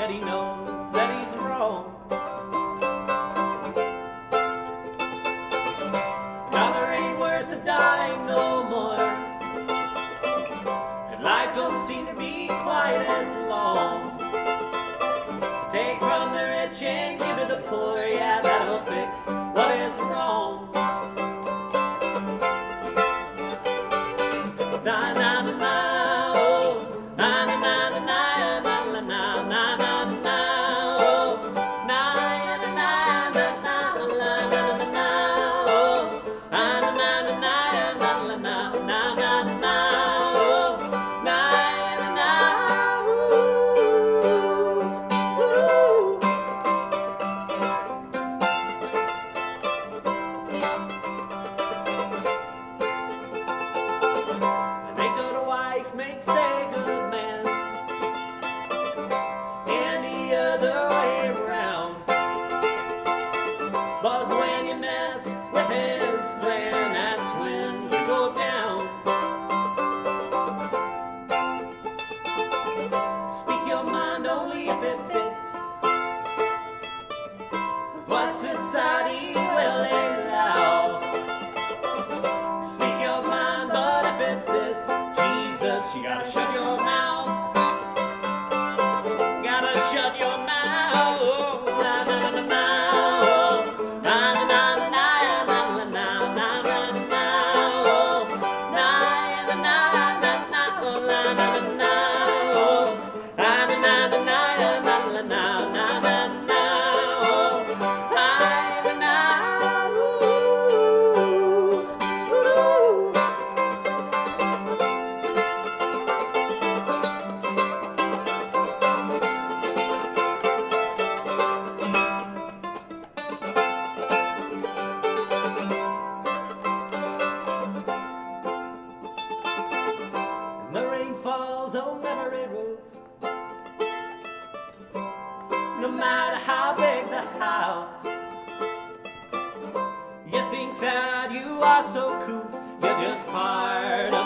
yet he knows that he's wrong. Dollar ain't worth a dime no more, and life don't seem to be quite as long. So take from the rich and give to the poor, yeah, that'll fix what is wrong. Na na na na, oh, na na na na na, na na na na na na, oh, na na na na na na na na, oh, na na na na na na na na na, oh, na na na, woo, woo. Makes a good man, and the other way around. But when you mess with his plan, that's when you go down. Speak your mind only if it fits with what society will allow. Speak your mind, but if it's this Jesus, you gotta shut your mouth. Gotta shut your mouth. Oh, na na na na. Oh, na na na na na na na na na. Oh, na na na na na. Oh, na na na na. Oh, na na na na na na na na na na. Oh, na na na. Ooh, ooh. The rain falls on every roof, no matter how big the house. You think that you are so cool, you're just part of